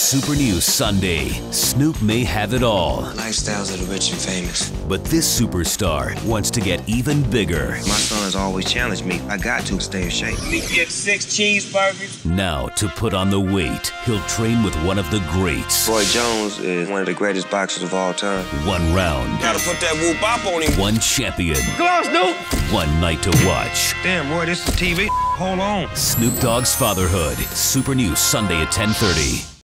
Super News Sunday. Snoop may have it all, Lifestyles of the rich and famous. but this superstar wants to get even bigger. My son has always challenged me. I got to stay in shape. Me get 6 cheeseburgers. Now, to put on the weight, he'll train with one of the greats. Roy Jones is one of the greatest boxers of all time. One round, Gotta put that whoop bop on him. one champion, Come on, Snoop. one night to watch. Damn, Roy, this is TV. Hold on. Snoop Dogg's Fatherhood. Super News Sunday at 10:30.